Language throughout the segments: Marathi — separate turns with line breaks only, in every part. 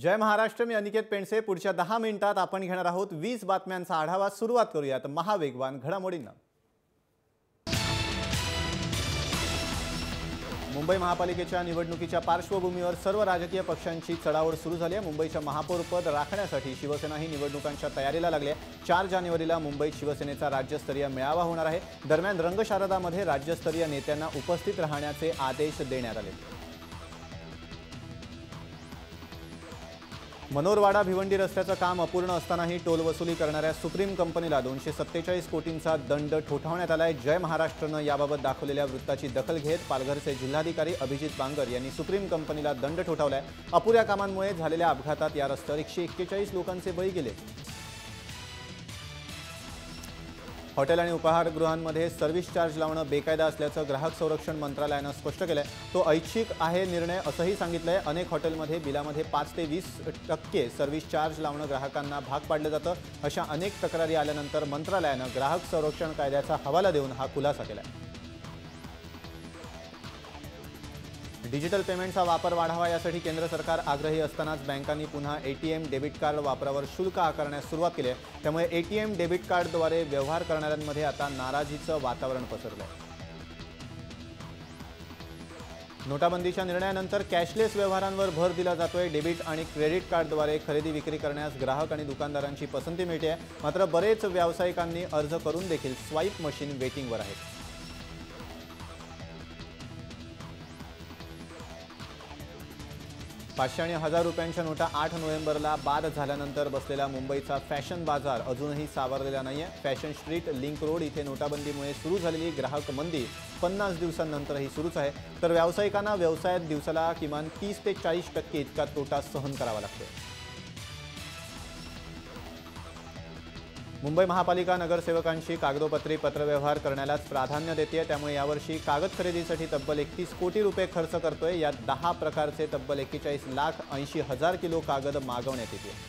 जय महाराष्ट्र। मी अनिकेत पेंडसे। पुढच्या 10 मिनिटात आपण घेणार आहोत 20 बातम्यांचा आढावा। सुरुवात करूयात महावेगवान घडामोडींना। मुंबई महापालिकेच्या निवडणुकीच्या पार्श्वभूमीवर सर्व राजकीय पक्षांची चढाओढ सुरू झाली आहे। मुंबईच्या महापौरपद राखण्यासाठी शिवसेना ही निवडणुकांच्या तयारीला लागली आहे। 4 जानेवारीला मुंबईत शिवसेनेचा राज्यस्तरीय मेळावा होणार आहे। दरम्यान रंगशारदामध्ये राज्यस्तरीय नेत्यांना उपस्थित राहण्याचे आदेश देण्यात आले। मनोरवाडा भिवंडी रस्त्याचं काम अपूर्ण असतानाही टोल वसुली करणाऱ्या सुप्रीम कंपनीला 247 कोटींचा दंड ठोठावण्यात आलाय। जय महाराष्ट्रनं याबाबत दाखवलेल्या वृत्ताची दखल घेत पालघरचे जिल्हाधिकारी अभिजित बांगर यांनी सुप्रीम कंपनीला दंड ठोठावलाय। अपुऱ्या कामांमुळे झालेल्या अपघातात या रस्त्यावर 141 लोकांचे बळी गेले। हॉटेल आणि उपाहारगृहांमध्ये सर्व्हिस चार्ज लावणं बेकायदा असल्याचं ग्राहक संरक्षण मंत्रालयानं स्पष्ट केलंय। तो ऐच्छिक आहे निर्णय असंही सांगितलंय। अनेक हॉटेलमध्ये बिलामध्ये 5 ते 20% सर्व्हिस चार्ज लावणं ग्राहकांना भाग पाडलं जातं। अशा अनेक तक्रारी आल्यानंतर मंत्रालयानं ग्राहक संरक्षण कायद्याचा हवाला देऊन हा खुलासा केलाय। डिजिटल पेमेंटचा वापर वाढावा यासाठी केंद्र सरकार आग्रही असतानाच बँकांनी पुन्हा एटीएम डेबिट कार्ड वापरावर शुल्क आकारण्यास सुरुवात केली आहे। त्यामुळे एटीएम डेबिट कार्डद्वारे व्यवहार करणाऱ्यांमध्ये आता नाराजीचं वातावरण पसरलंय। नोटाबंदीच्या निर्णयानंतर कॅशलेस व्यवहारांवर भर दिला जातोय। डेबिट आणि क्रेडिट कार्डद्वारे खरेदी विक्री करण्यास ग्राहक आणि दुकानदारांची पसंती मिळते आहे। मात्र बरेच व्यावसायिकांनी अर्ज करून देखील स्वाईप मशीन वेटिंगवर आहेत। ₹500 आणि ₹1000 नोटा 8 नोव्हेंबरला बाद झाल्यानंतर बसलेला मुंबईचा फॅशन बाजार अजूनही सावरलेला नाहीये। फॅशन स्ट्रीट, लिंक रोड इथे नोटाबंदीमुळे सुरू झालेली ग्राहक मंदी 50 दिवसांनंतरही सुरूच आहे। तर व्यावसायिकांना व्यवसायात दिवसाला किमान 30 ते 40% इतका तोटा सहन करावा लागतो। मुंबई महापालिका नगरसेवकांशी कागदोपत्री पत्रव्यवहार करण्यालाच प्राधान्य देते। त्यामुळे यावर्षी कागद खरेदीसाठी तब्बल 31 कोटी रुपये खर्च करतोय। यात 10 प्रकारचे तब्बल 41,80,000 किलो कागद मागवण्यात येते।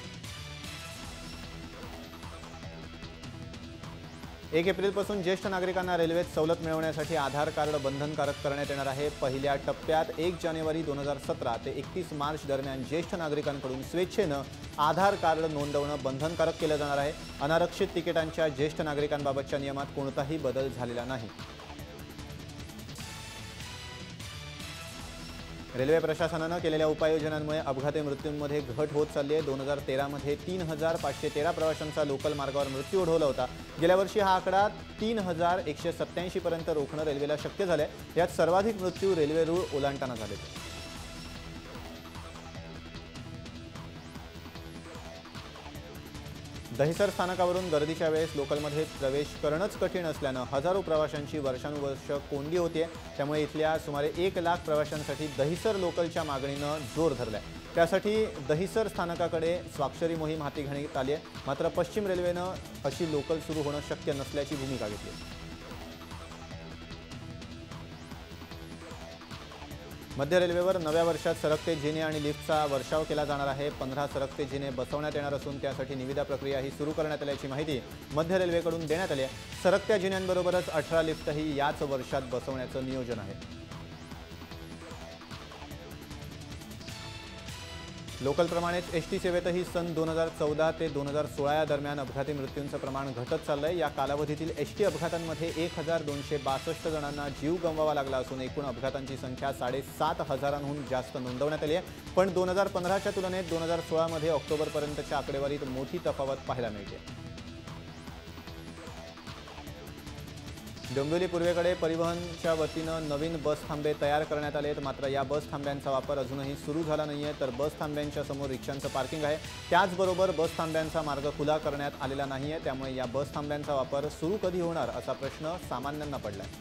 1 एप्रिलपासून ज्येष्ठ नागरिकांना रेल्वेत सवलत मिळवण्यासाठी आधार कार्ड बंधनकारक करण्यात येणार आहे। पहिल्या टप्प्यात 1 जानेवारी 2017 ते 31 मार्च दरम्यान ज्येष्ठ नागरिकांकडून स्वेच्छेनं आधार कार्ड नोंदवणं बंधनकारक केलं जाणार आहे। अनारक्षित तिकिटांच्या ज्येष्ठ नागरिकांबाबतच्या नियमात कोणताही बदल झालेला नाही। रेल्वे प्रशासनानं केलेल्या उपाययोजनांमुळे अपघाती मृत्यूंमध्ये घट होत चालली आहे। 2013 मध्ये 3513 प्रवाशांचा लोकल मार्गावर मृत्यू ओढवला होता। गेल्या वर्षी हा आकडा 3187 पर्यंत रोखणं रेल्वेला शक्य झालंय। यात सर्वाधिक मृत्यू रेल्वे रूळ ओलांडताना झाले। दहिसर स्थानकावरून गर्दीच्या वेळेस लोकलमध्ये प्रवेश करणंच कठीण असल्यानं हजारो प्रवाशांची वर्षानुवर्ष कोंडी होते। त्यामुळे इथल्या सुमारे 1 लाख प्रवाशांसाठी दहिसर लोकलच्या मागणीनं जोर धरलाय। त्यासाठी दहिसर स्थानकाकडे स्वाक्षरी मोहीम हाती घेण्यात आली आहे। मात्र पश्चिम रेल्वेनं अशी लोकल सुरू होणं शक्य नसल्याची भूमिका घेतली। मध्य रेल्वेवर नव्या वर्षात सरकते जिने आणि लिफ्टचा वर्षाव केला जाणार आहे। 15 सरकते जिने बसवण्यात येणार असून त्यासाठी निविदा प्रक्रियाही सुरू करण्यात आल्याची माहिती मध्य रेल्वेकडून देण्यात आली आहे। सरकत्या जिन्यांबरोबरच 18 लिफ्टही याच वर्षात बसवण्याचं नियोजन आहे। लोकलप्रमाणेच एसटी सेवेतही सन 2014 ते 2016 या दरम्यान अपघाती मृत्यूंचं प्रमाण घटत चाललंय। या कालावधीतील एसटी अपघातांमध्ये 1262 जणांना जीव गमवावा लागला असून एकूण अपघातांची संख्या 7500हून जास्त नोंदवण्यात आली आहे। पण 2015च्या तुलनेत 2016 मध्ये ऑक्टोबरपर्यंतच्या आकडेवारीत मोठी तफावत पाहायला मिळते। डोंबिवली पूर्वेकडे परिवहनच्या वतीनं नवीन बस थांबे तयार करण्यात आले आहेत। मात्र या बस थांब्यांचा वापर अजूनही सुरू झाला नाहीये। तर बस थांब्यांच्या समोर रिक्षांचं पार्किंग आहे। त्याचबरोबर बस थांब्यांचा मार्ग खुला करण्यात आलेला नाहीये। त्यामुळे या बस थांब्यांचा वापर सुरू कधी होणार असा प्रश्न सामान्यांना पडलाय।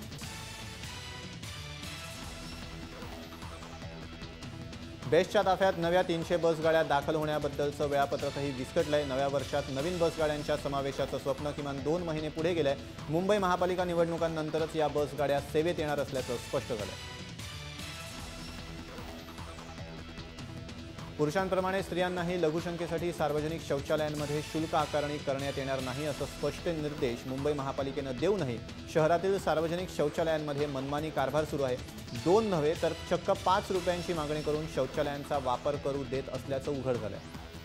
बेस्टच्या ताफ्यात नव्या 300 बसगाड्या दाखल होण्याबद्दलचं वेळापत्रकही विस्कटलंय। नव्या वर्षात नवीन बसगाड्यांच्या समावेशाचं स्वप्न किमान 2 महिने पुढे गेलंय। मुंबई महापालिका निवडणुकांनंतरच या बसगाड्या सेवेत येणार असल्याचं स्पष्ट झालंय। पुरुषांप्रमाणे स्त्रियांनाही लघुशंकेसाठी सार्वजनिक शौचालयांमध्ये शुल्क आकारणी करण्यात येणार नाही असं स्पष्ट निर्देश मुंबई महापालिकेनं देऊनही शहरातील सार्वजनिक शौचालयांमध्ये मनमानी कारभार सुरू आहे। 2 नव्हे तर चक्क 5 रुपयांची मागणी करून शौचालयांचा वापर करू देत असल्याचं उघड झालंय।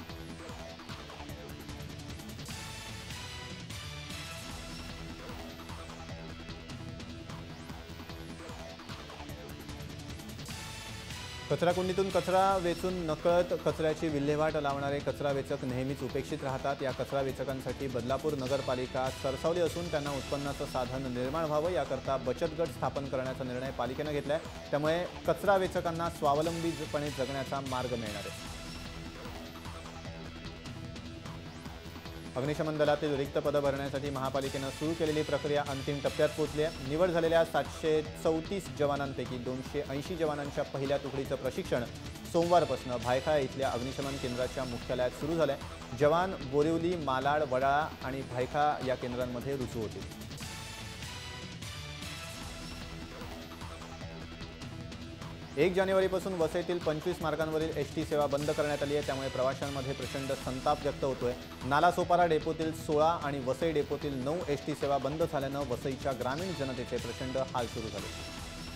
कचराकुंडीतून कचरा वेचून नकळत कचऱ्याची विल्हेवाट लावणारे कचरा वेचक नेहमीच उपेक्षित राहतात। या कचरा वेचकांसाठी बदलापूर नगरपालिका सरसावली असून त्यांना उत्पन्नाचं साधन निर्माण व्हावं याकरता बचत गट स्थापन करण्याचा निर्णय पालिकेनं घेतलाय। त्यामुळे कचरा वेचकांना स्वावलंबीपणे जगण्याचा मार्ग मिळणार आहे। अग्निशमन दलातील रिक्त पदं भरण्यासाठी महापालिकेनं सुरू केलेली प्रक्रिया अंतिम टप्प्यात पोहोचली आहे। निवड झालेल्या 734 जवानांपैकी 280 जवानांच्या पहिल्या तुकडीचं प्रशिक्षण सोमवारपासून भायखळा इथल्या अग्निशमन केंद्राच्या मुख्यालयात सुरू झालंय। जवान बोरिवली, मालाड, वडाळा आणि भायखळा या केंद्रांमध्ये रुजू होतील। 1 जानेवारीपासून वसईतील 25 मार्गांवरील एसटी सेवा बंद करण्यात आली आहे। त्यामुळे प्रवाशांमध्ये प्रचंड संताप व्यक्त होतोय। नालासोपारा डेपोतील 16 आणि वसई डेपोतील 9 एसटी सेवा बंद झाल्यानं वसईच्या ग्रामीण जनतेचे प्रचंड हाल सुरू झाले।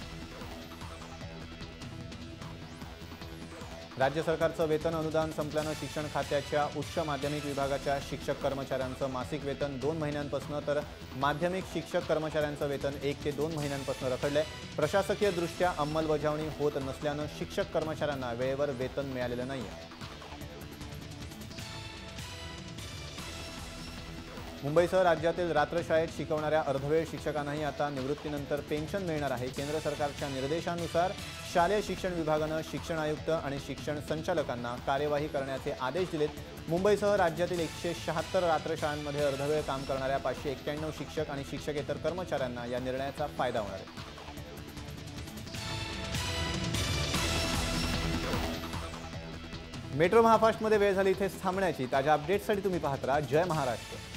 राज्य सरकारचं वेतन अनुदान संपल्यानं शिक्षण खात्याच्या उच्च माध्यमिक विभागाच्या शिक्षक कर्मचाऱ्यांचं मासिक वेतन 2 महिन्यांपासून तर माध्यमिक शिक्षक कर्मचाऱ्यांचं वेतन 1 ते 2 महिन्यांपासून रखडलंय। प्रशासकीयदृष्ट्या अंमलबजावणी होत नसल्यानं शिक्षक कर्मचाऱ्यांना वेळेवर वेतन मिळालेलं नाहीये। मुंबईसह राज्यातील रात्रशाळेत शिकवणाऱ्या अर्धवेळ शिक्षकांनाही आता निवृत्तीनंतर पेन्शन मिळणार आहे। केंद्र सरकारच्या निर्देशानुसार शालेय शिक्षण विभागानं शिक्षण आयुक्त आणि शिक्षण संचालकांना कार्यवाही करण्याचे आदेश दिलेत। मुंबईसह राज्यातील 176 रात्रशाळांमध्ये अर्धवेळ काम करणाऱ्या 591 शिक्षक आणि शिक्षकेतर कर्मचाऱ्यांना या निर्णयाचा फायदा होणार आहे। मेट्रो महाफास्टमध्ये वेळ झाली इथेच थांबण्याची। ताज्या अपडेट्ससाठी तुम्ही पाहत राहा जय महाराष्ट्र।